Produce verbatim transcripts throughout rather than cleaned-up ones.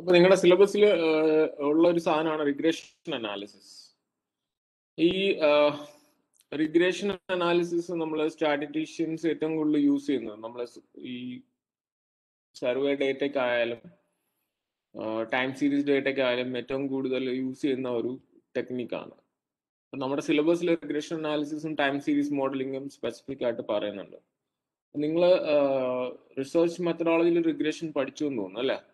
അപ്പൊ നിങ്ങളുടെ സിലബസിൽ ഉള്ള ഒരു സാധനമാണ് റിഗ്രഷൻ അനാലിസിസ്. ഈ റിഗ്രഷൻ അനാലിസിസ് നമ്മൾ സ്റ്റാറ്റിസ്റ്റീഷ്യൻസ് ഏറ്റവും കൂടുതൽ യൂസ് ചെയ്യുന്നത് നമ്മൾ ഈ സർവേ ഡേറ്റയ്ക്കായാലും ടൈം സീരീസ് ഡേറ്റയ്ക്കായാലും ഏറ്റവും കൂടുതൽ യൂസ് ചെയ്യുന്ന ഒരു ടെക്നിക്കാണ്. നമ്മുടെ സിലബസിൽ റിഗ്രഷൻ അനാലിസിസും ടൈം സീരീസ് മോഡലിംഗും സ്പെസിഫിക് ആയിട്ട് പറയുന്നുണ്ട്. നിങ്ങൾ റിസർച്ച് മെത്തഡോളജിയിൽ റിഗ്രഷൻ പഠിച്ചു എന്ന് തോന്നുന്നു അല്ലേ?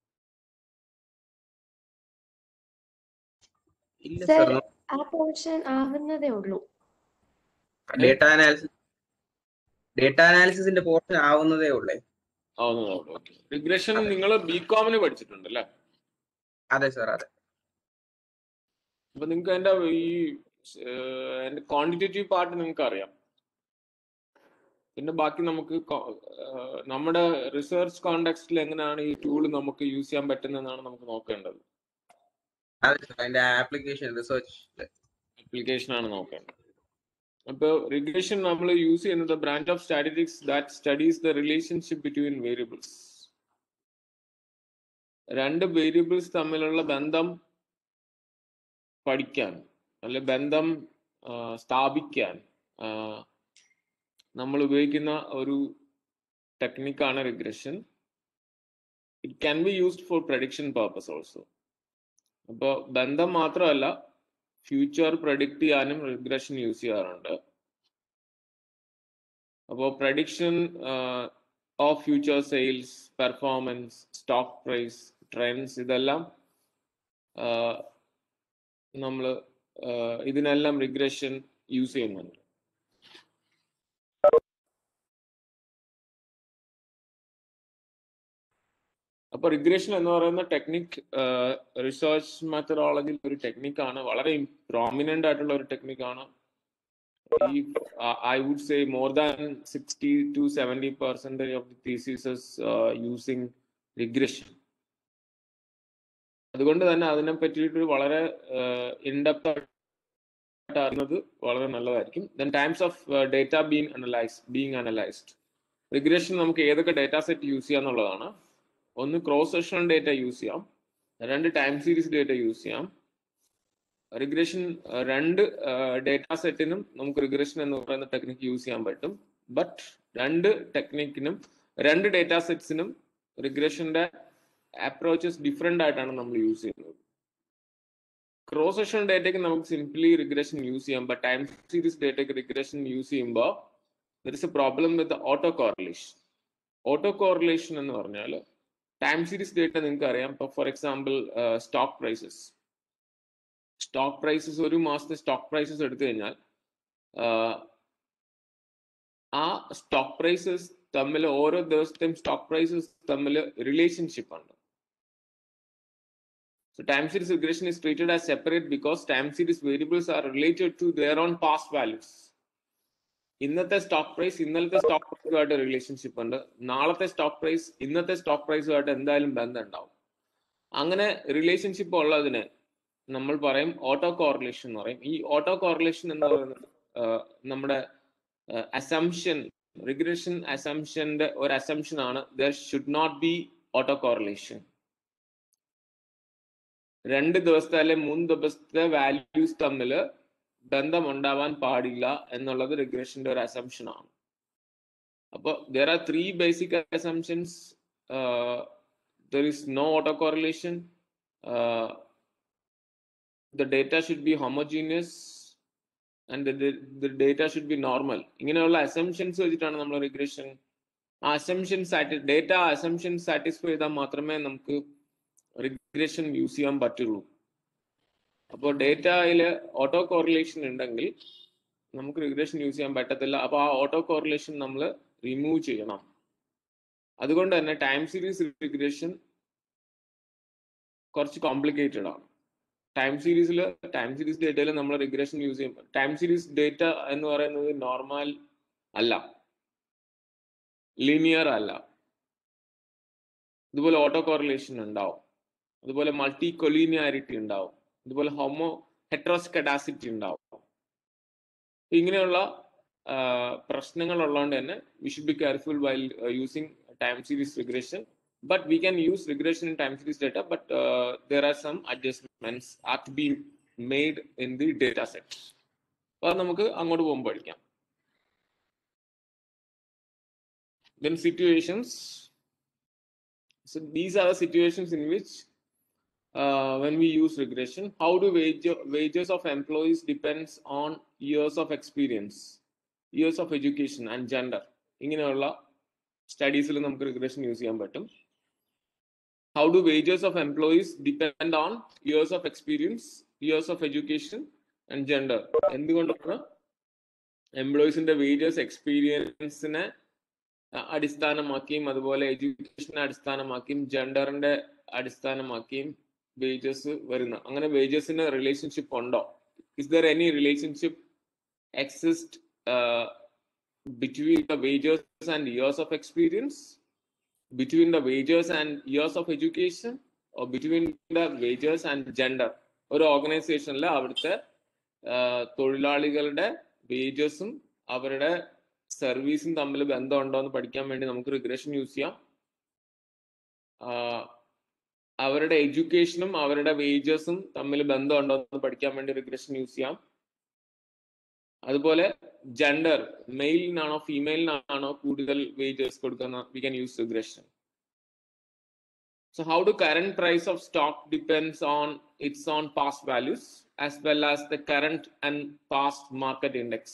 സർ ആ പോർഷൻ ആവുന്നതേ ഉള്ളൂ. ഡേറ്റ അനാലിസിസ് ഡേറ്റ അനാലിസിസിന്റെ പോർഷൻ ആവുന്നതേ ഉള്ളേ ആവുന്നതേ ഉള്ളൂ. റിഗ്രഷൻ നിങ്ങൾ ബികോമിന് പഠിച്ചിട്ടുണ്ട് അല്ലേ? അതെ സാർ, അതെ. അപ്പൊ നിങ്ങൾക്ക് അതിന്റെ ഈ ക്വാണ്ടിറ്റേറ്റീവ് പാർട്ട് നിങ്ങൾക്ക് അറിയാം. പിന്നെ ബാക്കി നമുക്ക് നമ്മുടെ റിസർച്ച് കോണ്ടെക്സ്റ്റിൽ എങ്ങനെയാണ് ഈ ടൂൾ നമുക്ക് യൂസ് ചെയ്യാൻ പറ്റുന്നതെന്നാണ് നമുക്ക് നോക്കേണ്ടത്. ആപ്ലിക്കേഷൻ റിസർച്ച് ആപ്ലിക്കേഷൻ ആണ് നോക്കേണ്ടത്. അപ്പൊ റിഗ്രഷൻ നമ്മൾ യൂസ് ചെയ്യുന്നത് branch of statistics that studies the relationship between variables. രണ്ട് വേരിയബിൾസ് തമ്മിലുള്ള ബന്ധം പഠിക്കാൻ അല്ലെ ബന്ധം സ്ഥാപിക്കാൻ നമ്മൾ ഉപയോഗിക്കുന്ന ഒരു ടെക്നിക്കാണ് regression. It can be used for prediction purpose also. അപ്പോൾ ബന്ധം മാത്രമല്ല, ഫ്യൂച്ചർ പ്രഡിക്റ്റ് ചെയ്യാനും റിഗ്രഷൻ യൂസ് ചെയ്യാറുണ്ട്. അപ്പോൾ prediction of future sales, performance, stock price, trends, ഇതെല്ലാം നമ്മൾ ഇതിനെല്ലാം റിഗ്രഷൻ യൂസ് ചെയ്യുന്നുണ്ട്. അപ്പൊ റിഗ്രഷൻ എന്ന് പറയുന്ന ടെക്നിക് റിസർച്ച് മെത്തഡോളജിയിൽ ഒരു ടെക്നിക്കാണ്, വളരെ പ്രോമിനന്റ് ആയിട്ടുള്ള ഒരു ടെക്നിക്കാണ്. ഈ I would say more than sixty to seventy percentage of the theses using regression. അതുകൊണ്ട് തന്നെ അതിനെ പറ്റിയിട്ട് വളരെ ഇൻഡെപ്ത് ആയിട്ട് അറിയുന്നത് വളരെ നല്ലതായിരിക്കും. Then times of data being analyse being analysed. Regression നമുക്ക് ഏതൊക്കെ ഡേറ്റ സെറ്റ് യൂസ് ചെയ്യാന്നുള്ളതാണ്. ഒന്ന് ക്രോസ് സെക്ഷണൽ ഡേറ്റ യൂസ് ചെയ്യാം, രണ്ട് ടൈം സീരീസ് ഡേറ്റ യൂസ് ചെയ്യാം. റിഗ്രഷൻ രണ്ട് ഡേറ്റ സെറ്റിനും നമുക്ക് റിഗ്രഷൻ എന്ന് പറയുന്ന ടെക്നിക്ക് യൂസ് ചെയ്യാൻ പറ്റും. ബട്ട് രണ്ട് ടെക്നിക്കിനും രണ്ട് ഡേറ്റ സെറ്റ്സിനും റിഗ്രഷന്റെ അപ്രോച്ചസ് ഡിഫറെന്റ് ആയിട്ടാണ് നമ്മൾ യൂസ് ചെയ്യുന്നത്. ക്രോസ് സെക്ഷണൽ ഡേറ്റയ്ക്ക് നമുക്ക് സിംപ്ലി റിഗ്രഷൻ യൂസ് ചെയ്യാം. ബട്ട് ടൈം സീരീസ് ഡേറ്റയ്ക്ക് റിഗ്രഷൻ യൂസ് ചെയ്യുമ്പോൾ there is a problem with auto correlation. Auto correlation എന്ന് പറഞ്ഞാൽ ടൈം സീരീസ് ഡേറ്റ നിങ്ങൾക്ക് അറിയാം. ഇപ്പോൾ for example stock prices stock prices ഒരു മാസത്തെ സ്റ്റോക്ക് പ്രൈസസ് എടുത്തു കഴിഞ്ഞാൽ ആ സ്റ്റോക്ക് പ്രൈസസ് തമ്മിൽ ഓരോ ദിവസത്തെയും സ്റ്റോക്ക് പ്രൈസസ് തമ്മിൽ റിലേഷൻഷിപ്പ് ഉണ്ട്. So time series regression is treated as separate because time series variables are related to their own past values. ഇന്നത്തെ സ്റ്റോക്ക് പ്രൈസ് ഇന്നലത്തെ സ്റ്റോക്ക് പ്രൈസുമായിട്ട് റിലേഷൻഷിപ്പ് ഉണ്ട്. നാളത്തെ സ്റ്റോക്ക് പ്രൈസ് ഇന്നത്തെ സ്റ്റോക്ക് പ്രൈസുമായിട്ട് എന്തായാലും ബന്ധം ഉണ്ടാവും. അങ്ങനെ റിലേഷൻഷിപ്പ് ഉള്ളതിന് നമ്മൾ പറയും ഓട്ടോ കോറിലേഷൻ എന്ന് പറയും. ഈ ഓട്ടോ കോറിലേഷൻ എന്ന് പറയുന്നത് നമ്മുടെ അസംഷൻ, റിഗ്രഷൻ അസംഷന്റെ ഒരു അസംഷൻ ആണ്. There should not be auto correlation. രണ്ട് ദിവസത്തെ അല്ലെ മൂന്ന് ദിവസത്തെ വാല്യൂസ് തമ്മിൽ ബന്ധം ഉണ്ടാവാൻ പാടില്ല എന്നുള്ളത് റിഗ്രഷന്റെ ഒരു അസംഷൻ ആണ്. അപ്പോൾ there are three basic assumptions. uh, there is no autocorrelation, uh, the data should be homogeneous and the, the data should be normal. ഇങ്ങനെയുള്ള അസംഷൻസ് വെച്ചിട്ടാണ് നമ്മൾ റിഗ്രഷൻ ആ അസംഷൻസ് ഡേറ്റ അസംഷൻസ് സാറ്റിസ്ഫൈ ചെയ്താൽ മാത്രമേ നമുക്ക് റിഗ്രഷൻ യൂസ് ചെയ്യാൻ പറ്റുള്ളൂ. അപ്പോൾ ഡേറ്റയിൽ ഓട്ടോ കോറിലേഷൻ ഉണ്ടെങ്കിൽ നമുക്ക് റിഗ്രഷൻ യൂസ് ചെയ്യാൻ പറ്റത്തില്ല. അപ്പോൾ ആ ഓട്ടോ കോറിലേഷൻ നമ്മൾ റിമൂവ് ചെയ്യണം. അതുകൊണ്ട് തന്നെ ടൈം സീരീസ് റിഗ്രഷൻ കുറച്ച് കോംപ്ലിക്കേറ്റഡ് ആണ്. ടൈം സീരീസിൽ ടൈം സീരീസ് ഡേറ്റയിൽ നമ്മൾ റിഗ്രഷൻ യൂസ് ചെയ്യും. ടൈം സീരീസ് ഡേറ്റ എന്ന് പറയുന്നത് നോർമൽ അല്ല, ലീനിയർ അല്ല. ഇതുപോലെ ഓട്ടോ കോറിലേഷൻ ഉണ്ടാവും, അതുപോലെ മൾട്ടി കൊലീനിയാരിറ്റി ഉണ്ടാവും, അതുപോലെ ഹോമോ ഹെട്രോസ്കഡാസിറ്റി ഉണ്ടാവും. ഇങ്ങനെയുള്ള പ്രശ്നങ്ങൾ ഉള്ളതുകൊണ്ട് തന്നെ we should be careful while using time series regression. but we can use regression in time series data, but uh, there are some adjustments have to be made in the data sets. Then situations. So these are the situations in which uh, when we use regression, how do wage, wages of employees depends on years of experience, years of education and gender. ഇങ്ങനെയുള്ള സ്റ്റഡീസിൽ നമുക്ക് regression use ചെയ്യാൻ പറ്റും. How do wages of employees depend on years of experience, years of education and gender? എന്തുകൊണ്ടാണ് എംപ്ലോയീസിന്റെ wages എക്സ്പീരിയൻസിനെ അടിസ്ഥാനമാക്കിയും അതുപോലെ എഡ്യൂക്കേഷനെ അടിസ്ഥാനമാക്കിയും ജെൻഡറിന്റെ അടിസ്ഥാനമാക്കിയും wages വരുന്ന അങ്ങനെ വേജസിന് relationship ഉണ്ടോ? Is there any relationship exist between the wages and years of experience, between the wages and years of education, or between the wages and gender? ഒരു ഓർഗനൈസേഷനിൽ അവിടുത്തെ തൊഴിലാളികളുടെ വേജസും അവരുടെ സർവീസും തമ്മിൽ ബന്ധമുണ്ടോ എന്ന് പഠിക്കാൻ വേണ്ടി നമുക്ക് റിഗ്രഷൻ യൂസ് ചെയ്യാം. അവരുടെ എഡ്യൂക്കേഷനും അവരുടെ വേജസും തമ്മിൽ ബന്ധമുണ്ടോ എന്ന് പഠിക്കാൻ വേണ്ടി റിഗ്രഷൻ യൂസ് ചെയ്യാം. അതുപോലെ ജെൻഡർ, മെയിലിനാണോ ഫീമെയിലിനാണോ കൂടുതൽ വേജസ് കൊടുക്കുന്ന, we can use regression. So how do current price of stock depends on its on past values as well as the current and past market index?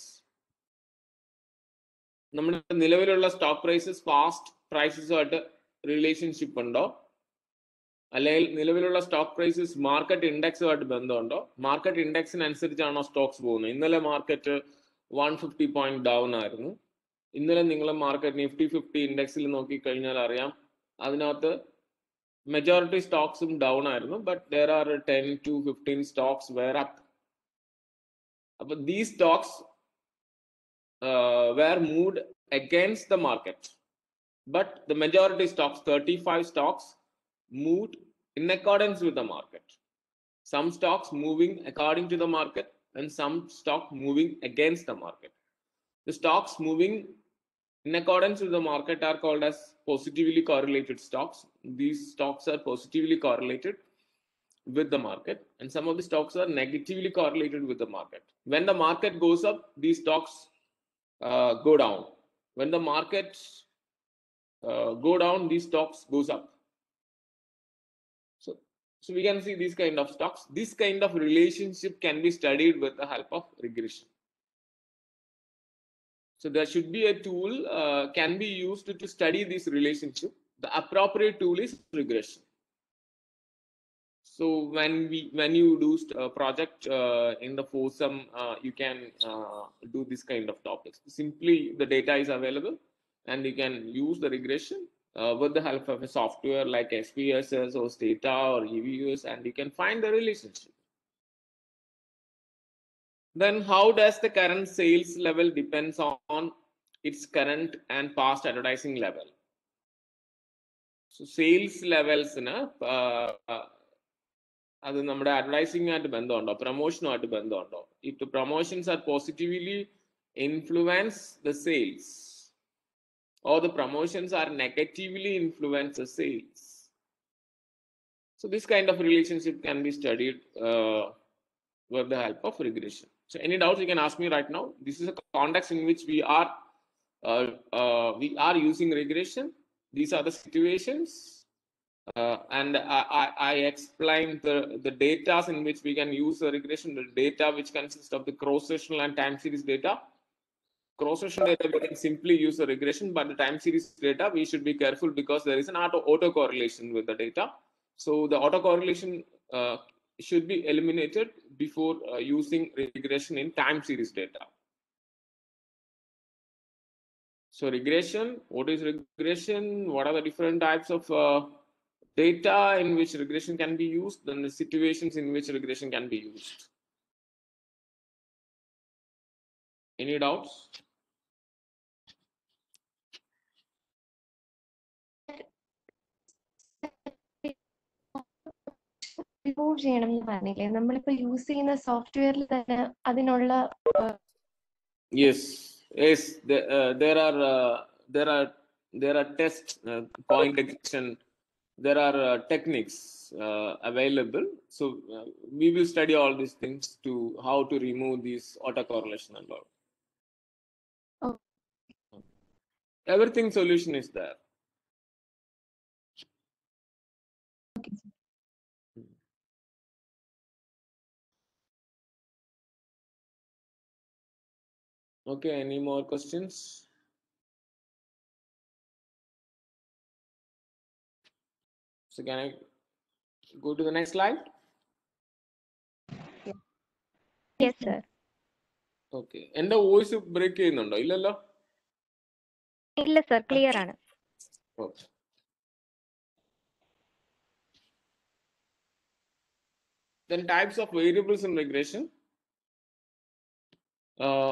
നമ്മുടെ നിലവിലുള്ള സ്റ്റോക്ക് പ്രൈസസ് പാസ്റ്റ് പ്രൈസസുമായിട്ട് relationship ഉണ്ടോ, അല്ലെങ്കിൽ നിലവിലുള്ള stock prices market ഇൻഡെക്സുമായിട്ട് ബന്ധമുണ്ടോ? Market ഇൻഡെക്സിനനുസരിച്ചാണോ stocks പോകുന്നത്? ഇന്നലെ market one fifty point down ആയിരുന്നു. ഇന്നലെ നിങ്ങൾ മാർക്കറ്റ് നിഫ്റ്റി ഫിഫ്റ്റി ഇൻഡെക്സിൽ നോക്കിക്കഴിഞ്ഞാൽ അറിയാം അതിനകത്ത് മെജോറിറ്റി സ്റ്റോക്സും ഡൗൺ ആയിരുന്നു, but there are ten to fifteen stocks were up. അപ്പൊ these stocks were moved against the market, but the majority stocks, thirty-five stocks, moved in accordance with the market. Some stocks moving according to the market and some stock moving against the market. The stocks moving in accordance with the market are called as positively correlated stocks. These stocks are positively correlated with the market, and some of the stocks are negatively correlated with the market. When the market goes up, these stocks Uh, go down. When the markets uh, go down, these stocks goes up. So, so we can see these kind of stocks. This kind of relationship can be studied with the help of regression. So there should be a tool uh, can be used to, to study this relationship. The appropriate tool is regression. So when we when you do a project uh, in the FOSSUM, uh, you can uh, do this kind of topics. Simply the data is available and you can use the regression uh, with the help of a software like S P S S or Stata or E V U S, and you can find the relationship. Then how does the current sales level depends on its current and past advertising level? So sales levels in a uh, uh, അത് നമ്മുടെ അഡ്വർടൈസിംഗുമായിട്ട് ബന്ധമുണ്ടോ, പ്രൊമോഷനുമായിട്ട് ബന്ധമുണ്ടോ? If promotions are positively influence the sales or the promotions are negatively influence the sales. So this kind of relationship can be studied uh, with the help of regression. So any doubts you can ask me right now. This is a context in which we are uh, uh, we are using regression. These are the situations. Uh, and I, I, I explained the, the data in which we can use the regression, the data which consists of the cross-sectional and time series data. Cross-sectional data we can simply use the regression, but the time series data we should be careful because there is an auto autocorrelation with the data. So the autocorrelation uh, should be eliminated before uh, using regression in time series data. So regression, what is regression? What are the different types of uh, data in which regression can be used, then the situations in which regression can be used. Any doubts? Remove ചെയ്യണം എന്ന് പറഞ്ഞില്ലേ, നമ്മളിപ്പോ use ചെയ്യുന്ന സോഫ്റ്റ്വെയറിൽ തന്നെ അതിനുള്ള yes yes the, uh, there are uh, there are there are tests uh, point detection there are uh, techniques uh, available. So uh, we will study all these things to how to remove these autocorrelation and all. Oh. Everything solution is there. Okay. Okay, any more questions? So can I go to the next slide? Yes, sir. Okay. എൻ്റെ voice break ചെയ്യുന്നുണ്ടോ? ഇല്ലല്ലോ. ഇല്ല sir, clear ആണ്. Okay. Then types of variables in regression. Uh,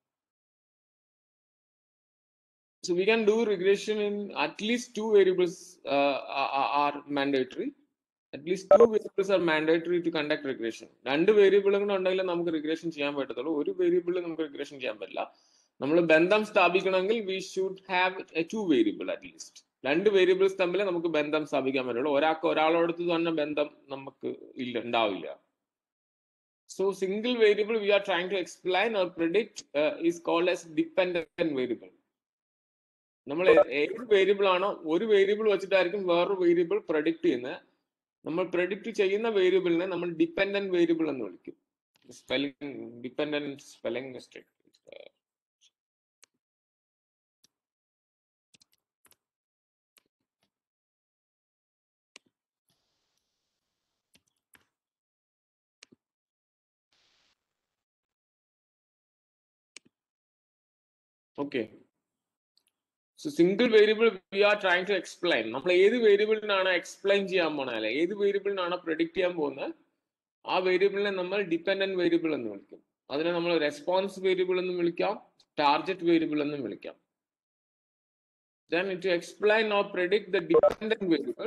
so we can do regression in at least two variables uh, are, are mandatory. At least two variables are mandatory to conduct regression. രണ്ട് വേരിയബിളുകൾ ഉണ്ടെങ്കിൽ നമുക്ക് regression ചെയ്യാൻ പറ്റത്തുള്ളൂ. ഒരു variable നമുക്ക് regression ചെയ്യാൻ പറ്റില്ല. നമ്മൾ ബന്ധം സ്ഥാപിക്കണമെങ്കിൽ we should have a two variable at least. രണ്ട് വേരിയബിൾസ് തമ്മിൽ നമുക്ക് ബന്ധം സ്ഥാപിക്കാൻ പറ്റുള്ളൂ. ഒരാൾക്ക് ഒരാളോടത്ത് തന്നെ ബന്ധം നമുക്ക് ഇല്ല ഉണ്ടാവില്ല. So single variable we are trying to explain or predict uh, is called as dependent variable. നമ്മൾ ഏത് വേരിയബിൾ ആണോ ഒരു വേരിയബിൾ വെച്ചിട്ടായിരിക്കും വേറൊരു വേരിയബിൾ പ്രഡിക്റ്റ് ചെയ്യുന്നത്. നമ്മൾ പ്രഡിക്റ്റ് ചെയ്യുന്ന വേരിയബിളിനെ നമ്മൾ ഡിപ്പെൻഡന്റ് വേരിയബിൾ എന്ന് വിളിക്കും. Spelling dependent spelling mistake. Okay. So single variable we are trying to explain. നമ്മൾ ഏത് വേരിയബിളിനാണ് എക്സ്പ്ലെയിൻ ചെയ്യാൻ പോണത് അല്ലെ ഏത് വേരിയബിളിനാണ് പ്രഡിക്റ്റ് ചെയ്യാൻ പോകുന്നത് ആ വേരിയബിളിനെ നമ്മൾ ഡിപ്പെൻഡന്റ് വേരിയബിൾ എന്ന് വിളിക്കും. അതിനെ നമ്മൾ റെസ്പോൺസ് വേരിയബിൾ എന്നും വിളിക്കാം, ടാർഗറ്റ് വേരിയബിൾ എന്നും വിളിക്കാം. Then to explain or predict the dependent variable,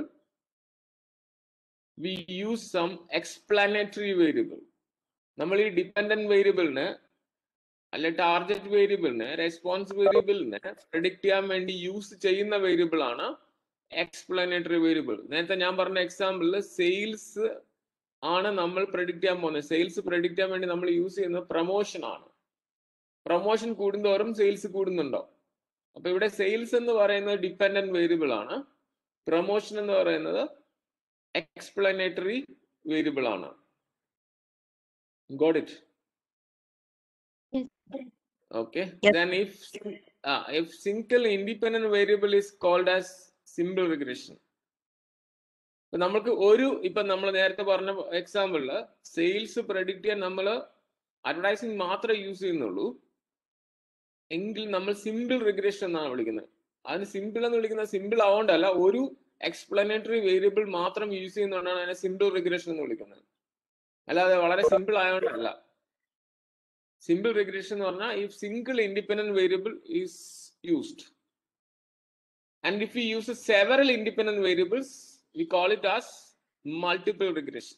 we use some explanatory variable. നമ്മൾ ഈ ഡിപ്പെൻഡന്റ് വേരിയബിളിന് അല്ലെ ടാർഗറ്റ് വേരിയബിളിന് റെസ്പോൺസ് വേരിയബിളിനെ പ്രഡിക്റ്റ് ചെയ്യാൻ വേണ്ടി യൂസ് ചെയ്യുന്ന വേരിയബിൾ ആണ് എക്സ്പ്ലനേറ്ററി വേരിയബിൾ. നേരത്തെ ഞാൻ പറഞ്ഞ എക്സാമ്പിളിൽ സെയിൽസ് ആണ് നമ്മൾ പ്രഡിക്റ്റ് ചെയ്യാൻ പോകുന്നത്. സെയിൽസ് പ്രഡിക്റ്റ് ചെയ്യാൻ വേണ്ടി നമ്മൾ യൂസ് ചെയ്യുന്നത് പ്രൊമോഷൻ ആണ്. പ്രൊമോഷൻ കൂടുന്തോറും സെയിൽസ് കൂടുന്നുണ്ടോ? അപ്പൊ ഇവിടെ സെയിൽസ് എന്ന് പറയുന്നത് ഡിപ്പെൻഡന്റ് വേരിയബിൾ ആണ്, പ്രൊമോഷൻ എന്ന് പറയുന്നത് എക്സ്പ്ലനേറ്ററി വേരിയബിൾ ആണ്. Got it? Yes. Okay. Yes. Then if uh, if single independent variable is called as simple regression. ഇപ്പൊ നമുക്ക് ഒരു ഇപ്പൊ നമ്മൾ നേരത്തെ പറഞ്ഞ എക്സാമ്പിളില് സെയിൽസ് പ്രഡിക്റ്റ് ചെയ്യാൻ നമ്മൾ അഡ്വർടൈസിങ് മാത്രമേ യൂസ് ചെയ്യുന്നുള്ളൂ എങ്കിൽ നമ്മൾ സിമ്പിൾ റിഗ്രഷൻ എന്നാണ് വിളിക്കുന്നത്. അതിന് സിമ്പിൾ എന്ന് വിളിക്കുന്നത് സിമ്പിൾ ആവോണ്ടല്ല, ഒരു എക്സ്പ്ലനേറ്ററി വേരിയബിൾ മാത്രം യൂസ് ചെയ്യുന്നതുകൊണ്ടാണ് അതിനെ സിമ്പിൾ റിഗ്രഷൻ എന്ന് വിളിക്കുന്നത്. അല്ലാതെ വളരെ സിമ്പിൾ ആയതുകൊണ്ടല്ല. സിമ്പിൾ റിഗ്രഷൻ എന്ന് പറഞ്ഞാൽ if single independent variable is used and if we use several independent variables we call it as multiple regression.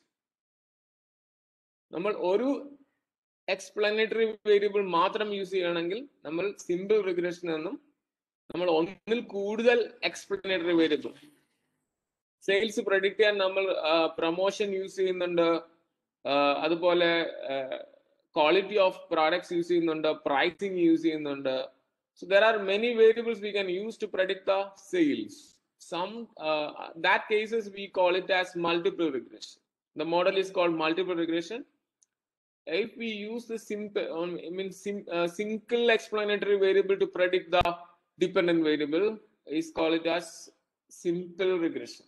നമ്മൾ ഒരു എക്സ്പ്ലനേറ്ററി വേരിയബിൾ മാത്രം യൂസ് ചെയ്യണമെങ്കിൽ നമ്മൾ സിമ്പിൾ റിഗ്രഷൻ എന്നും, നമ്മൾ ഒന്നിൽ കൂടുതൽ എക്സ്പ്ലനേറ്ററി വേരിയബിൾ സെയിൽസ് പ്രഡിക്റ്റ് ചെയ്യാൻ നമ്മൾ പ്രൊമോഷൻ യൂസ് ചെയ്യുന്നുണ്ട്, അതുപോലെ quality of products use ചെയ്യുന്നുണ്ട്, pricing use ചെയ്യുന്നുണ്ട്. So there are many variables we can use to predict the sales. Some uh, that cases we call it as multiple regression. The model is called multiple regression. If we use the simple, I mean sim, uh, single explanatory variable to predict the dependent variable, is call it as simple regression.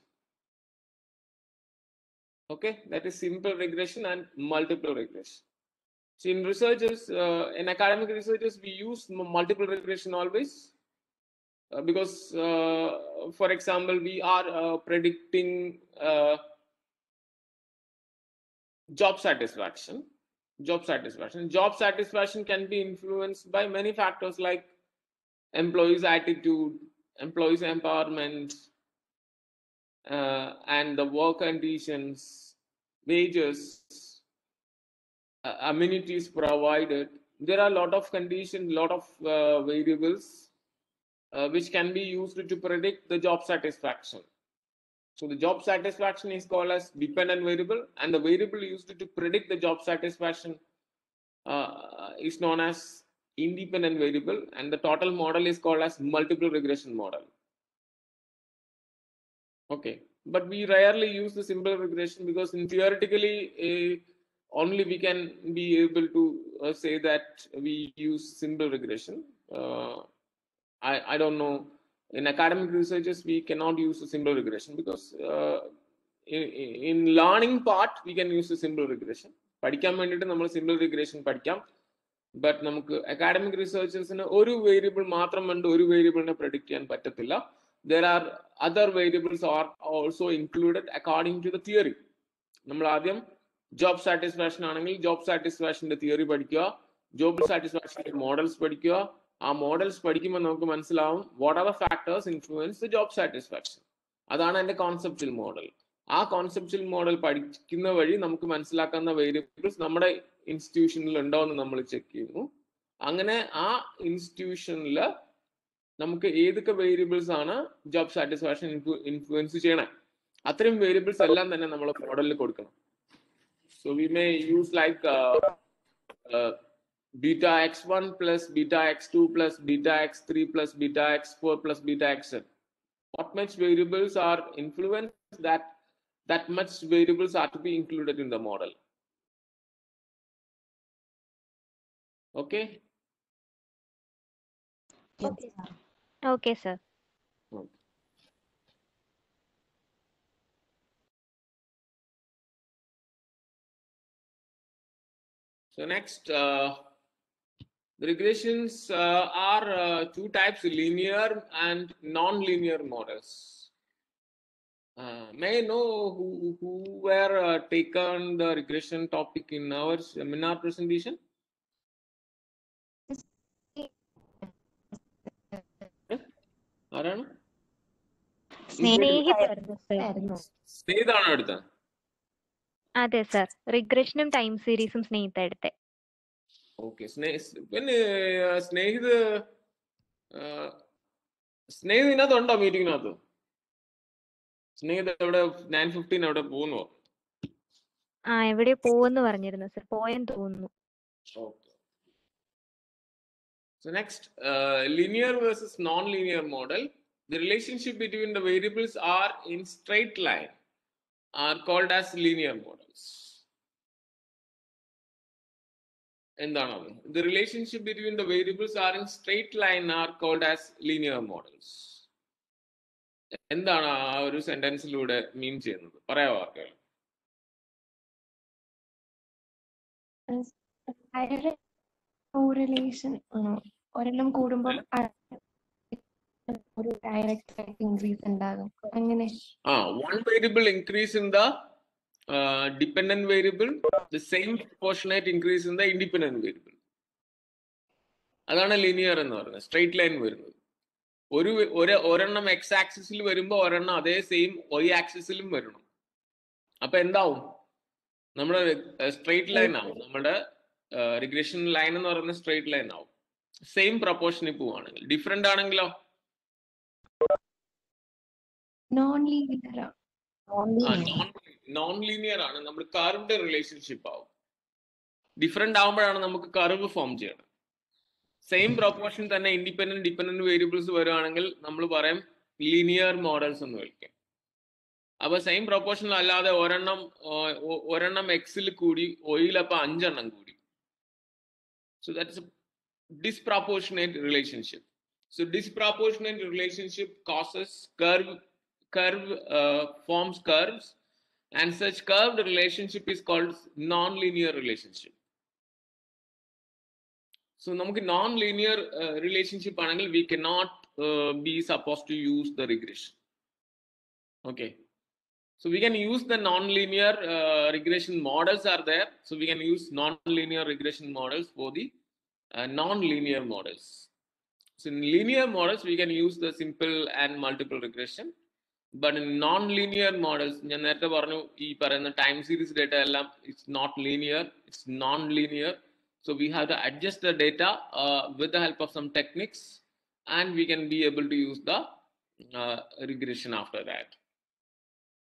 Okay, that is simple regression and multiple regression. So in researchers, uh, in academic researchers, we use multiple regression always uh, because, uh, for example, we are uh, predicting uh, job satisfaction. Job satisfaction. Job satisfaction can be influenced by many factors like employees' attitude, employees' empowerment, uh, and the work conditions, wages, Uh, amenities provided. There are a lot of conditions, lot of uh, variables uh, which can be used to predict the job satisfaction. So the job satisfaction is called as dependent variable, and the variable used to predict the job satisfaction uh, is known as independent variable, and the total model is called as multiple regression model. Okay, but we rarely use the simple regression because in theoretically uh, only we can be able to uh, say that we use simple regression. Uh, I, I don't know. In academic researches, we cannot use a simple regression because uh, in, in learning part, we can use a simple regression. പഠിക്കാൻ വേണ്ടിയിട്ട് നമ്മൾ simple regression പഠിക്കാം. But നമുക്ക് academic റിസർച്ചേഴ്സിന് ഒരു variable മാത്രം കൊണ്ട് ഒരു വേരിയബിളിനെ പ്രഡിക്ട് ചെയ്യാൻ പറ്റത്തില്ല. There are other variables are also included according to the theory. നമ്മൾ ആദ്യം ജോബ് സാറ്റിസ്ഫാക്ഷൻ ആണെങ്കിൽ ജോബ് സാറ്റിസ്ഫാക്ഷന്റെ തിയറി പഠിക്കുക, ജോബ് സാറ്റിസ്ഫാക്ഷന്റെ മോഡൽസ് പഠിക്കുക. ആ മോഡൽസ് പഠിക്കുമ്പോൾ നമുക്ക് മനസ്സിലാവും what are the factors influence the job satisfaction. അതാണ് എൻ്റെ കോൺസെപ്ച്വൽ മോഡൽ. ആ കോൺസെപ്ച്വൽ മോഡൽ പഠിക്കുന്ന വഴി നമുക്ക് മനസ്സിലാക്കുന്ന വേരിയബിൾസ് നമ്മുടെ ഇൻസ്റ്റിറ്റ്യൂഷനിൽ ഉണ്ടോ എന്ന് നമ്മൾ ചെക്ക് ചെയ്യുന്നു. അങ്ങനെ ആ ഇൻസ്റ്റിറ്റ്യൂഷനിൽ നമുക്ക് ഏതൊക്കെ വേരിയബിൾസ് ആണ് ജോബ് സാറ്റിസ്ഫാക്ഷൻ ഇൻഫ്ലുവൻസ് ചെയ്യണേ അത്രയും വേരിയബിൾസ് എല്ലാം തന്നെ നമ്മൾ മോഡലിൽ കൊടുക്കണം. So we may use like beta x one plus beta x two plus beta x three plus beta x four plus beta xn. What much variables are influenced, that that much variables are to be included in the model. Okay. Okay. Okay, sir. Okay. So next, uh, the regressions uh, are uh, two types: linear and non-linear models. Uh, may I know who who were uh, taken the regression topic in our seminar presentation? ആരാണ്? സ്നേഹിതായിരുന്നു sir. സ്നേഹിതാണോ എടുത്തത്? അതെ sir, റിഗ്രഷനും time സീരീസും സ്നേഹിത എടുത്തേ. Okay. പിന്നെ സ്നേഹിത് സ്നേഹിത് ഇതിനകത്ത് ഉണ്ടോ മീറ്റിങ്ങിനകത്ത്? സ്നേഹിത് എവിടെ nine fifteen എവിടെ പോകുന്നു? ആ എവിടെ പോവെന്ന് പറഞ്ഞിരുന്നു സർ, പോയെന്ന് തോന്നുന്നു. Okay. So next, uh, linear versus non-linear model. The relationship between the variables are in straight line are called as linear models. എന്താണ്? The relationship between the variables are in straight line are called as linear models. എന്താണ് ആ ഒരു സെന്റൻസിലൂടെ മീൻ ചെയ്യുന്നത്? പറയാമോ ആർക്കെങ്കിലും? Correlation ഒരെണ്ണം കൂടുമ്പോൾ ഒരു ഡയറക്റ്റ് ആയിട്ട് ഇൻക്രീസ് ഉണ്ടാകും അങ്ങനെ. ആ one variable increase in the dependent variable, the same proportionate increase in the independent variable. അതാണ് ലീനിയർ എന്ന് പറയുന്നത്. സ്ട്രെയിറ്റ് ലൈൻ വരുന്നത് ഒരു ഒരെണ്ണം എക്സ് ആക്സിസിൽ വരുമ്പോൾ ഒരെണ്ണം അതേ സെയിം വൈ ആക്സിസിലും വരണം. അപ്പൊ എന്താവും? നമ്മുടെ സ്ട്രെയിറ്റ് ലൈൻ ആവും. നമ്മുടെ റിഗ്രഷൻ ലൈൻ എന്ന് പറയുന്ന സ്ട്രെയിറ്റ് ലൈൻ ആവും. സെയിം പ്രൊപ്പോർഷനിൽ പോവാണെങ്കിൽ. ഡിഫറെന്റ് ആണെങ്കിലോ നോൺ ലീനിയർ നോൺ ലീനിയർ ആണ്. നമ്മൾ കർവ്ഡ് റിലേഷൻഷിപ്പ് ആവും. ഡിഫറെന്റ് ആവുമ്പോഴാണ് നമുക്ക് കർവ് ഫോം ചെയ്യണം. സെയിം പ്രൊപ്പോർഷൻ തന്നെ ഇൻഡിപെൻഡന്റ് ഡിപെൻഡന്റ് വേരിയബിൾസ് വരുവാണെങ്കിൽ നമ്മൾ പറയും ലീനിയർ മോഡൽസ് എന്ന് വിളിക്കും. അപ്പൊ സെയിം പ്രൊപ്പോർഷനിൽ അല്ലാതെ ഒരെണ്ണം ഒരെണ്ണം എക്സിൽ കൂടി ഒയിൽ അപ്പൊ അഞ്ചെണ്ണം കൂടി. So that's disproportionate relationship. So disproportionate relationship causes curve curve uh, forms curves, and such curved relationship is called non-linear relationship. So namukku non-linear uh, relationship anengil we cannot uh, be supposed to use the regression. Okay, so we can use the non-linear uh, regression models are there. So we can use non-linear regression models for the Uh, non-linear models. So in linear models we can use the simple and multiple regression, but in non-linear models ഞാൻ നേരത്തെ പറഞ്ഞു ഈ പറയുന്ന time series data എല്ലാം it's not linear, it's non-linear. So we have to adjust the data uh, with the help of some techniques, and we can be able to use the uh, regression after that.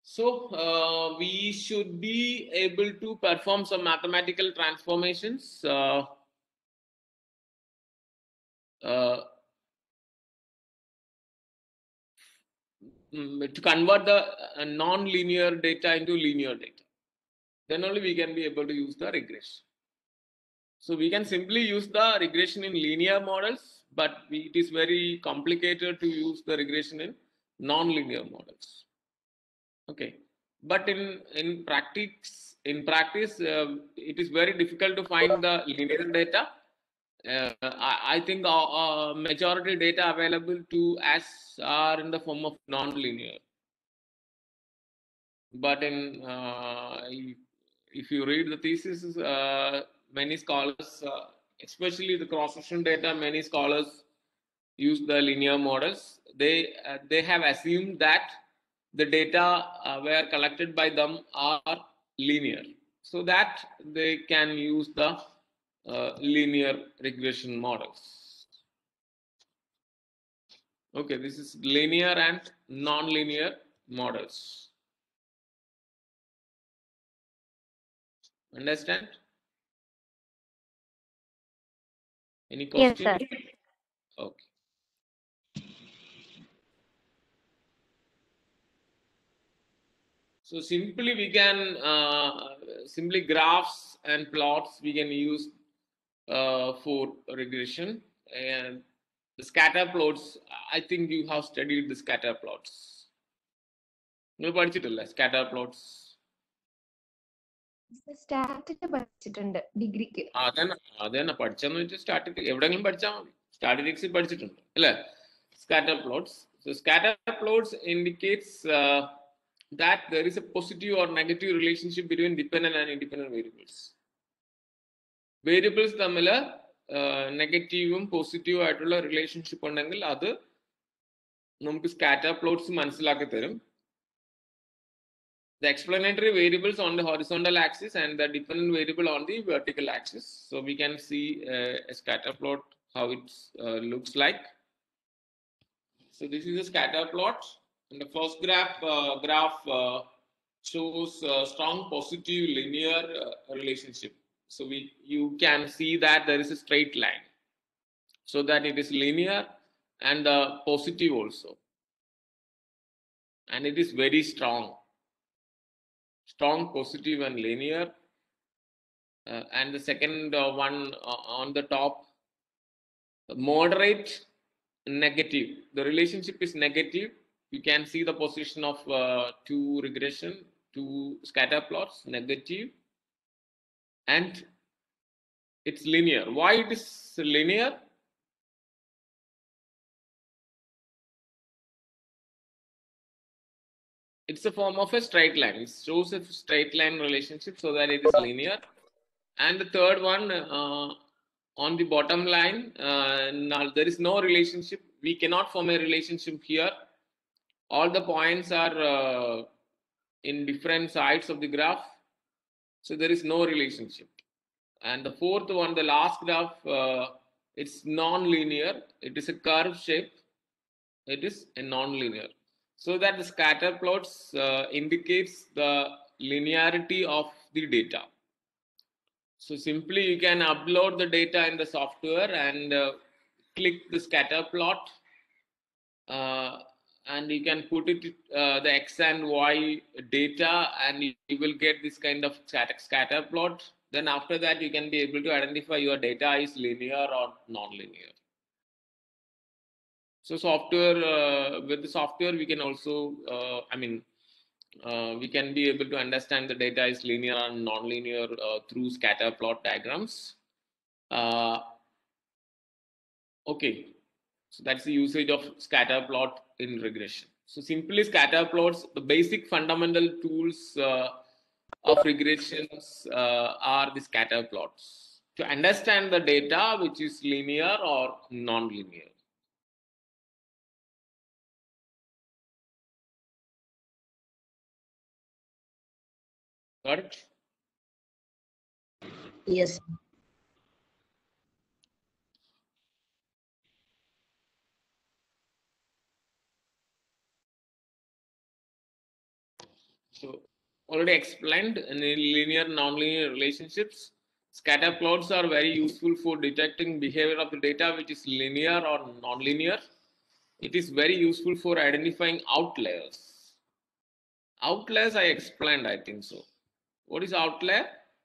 So uh, we should be able to perform some mathematical transformations uh, uh, to convert the uh, non-linear data into linear data. Then only we can be able to use the regression. So we can simply use the regression in linear models, but we, it is very complicated to use the regression in non-linear models. Okay, but in in practice in practice uh, it is very difficult to find the linear data. uh, I, I think our, our majority data available to us are in the form of non-linear. But in uh, if, if you read the thesis, uh, many scholars, uh, especially the cross-section data, many scholars use the linear models. They uh, they have assumed that the data uh, were collected by them are linear, so that they can use the uh, linear regression models. Okay, this is linear and non-linear models. Understand? Any Yes, question? sir. Okay. So simply we can uh, simply graphs and plots we can use uh, for regression, and the scatter plots. I think you have studied the scatter plots. നിങ്ങൾ പഠിച്ചിട്ടില്ലേ scatter plots? Static പഠിച്ചിട്ടുണ്ട് ഡിഗ്രിക്ക്. അതന്നെ അതന്നെ പഠിച്ചെന്ന് വെച്ചാൽ static എവിടെയെങ്കിലും പഠിച്ചാൽ മതി. Statistics പഠിച്ചിട്ടുണ്ട് അല്ലേ? Scatter plots. So scatter plots indicates uh, that there is a positive or negative relationship between dependent and independent variables. Variables തമ്മിൽ നെഗറ്റീവും പോസിറ്റീവും ആയിട്ടുള്ള റിലേഷൻഷിപ്പ് ഉണ്ടെങ്കിൽ അത് നമുക്ക് സ്കാറ്റർ പ്ലോട്ട്സ് മനസ്സിലാക്കി തരും. The explanatory variables on the horizontal axis and the dependent variable on the vertical axis. So we can see uh, a scatter plot, how it uh, looks like. So this is a scatter plot. And the first graph uh, graph uh, shows uh, strong positive linear uh, relationship. So we you can see that there is a straight line, so that it is linear and uh, positive also, and it is very strong, strong positive and linear. Uh, and the second uh, one uh, on the top, moderate negative. The relationship is negative. You can see the position of uh, two regression, two scatter plots, negative, and it's linear. Why it is linear? It's a form of a straight line. It shows a straight line relationship, so that it is linear. And the third one, uh, on the bottom line, uh, now there is no relationship. We cannot form a relationship here. All the points are uh, in different sides of the graph, so there is no relationship. And the fourth one, the last graph, uh, it's non-linear. It is a curve shape. It is a non-linear, so that the scatter plots uh, indicates the linearity of the data. So simply you can upload the data in the software and uh, click the scatter plot, uh, and you can put it uh, the x and y data, and you will get this kind of scatter plot. Then after that you can be able to identify your data is linear or non-linear. So software, uh, with the software we can also uh, I mean uh, we can be able to understand the data is linear and non-linear uh, through scatter plot diagrams. Uh, okay, so that's the usage of scatter plot in regression. So simply scatter plots, the basic fundamental tools uh, of regressions uh, are the scatter plots to understand the data which is linear or non-linear. Got it? Yes. So already explained in linear nonlinear relationships. Scatter plots are very useful for detecting behavior of the data which is linear or nonlinear. It is very useful for identifying outliers. Outliers I explained, I think so. What is outlier?